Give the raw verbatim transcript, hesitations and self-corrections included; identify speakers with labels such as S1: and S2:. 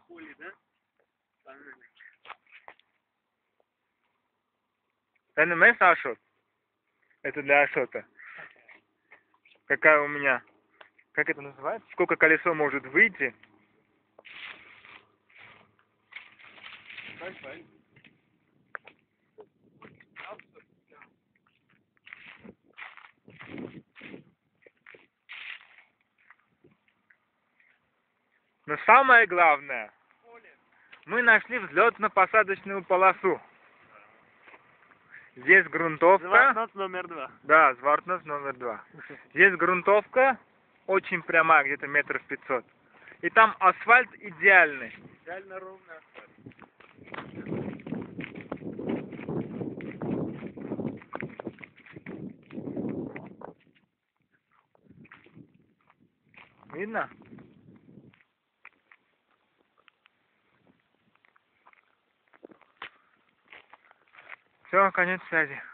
S1: поле, да?
S2: эн эм эс Ашот. Это для Ашота. Какая у меня... Как это называется? Сколько колесо может выйти? Но самое главное, мы нашли взлетно-посадочную полосу. Здесь грунтовка.
S1: Звартнос номер два.
S2: Да, Звартнос номер два. Здесь грунтовка очень прямая, где-то метров пятьсот. И там асфальт идеальный.
S1: Идеально ровный асфальт.
S2: Видно? Все, конец связи.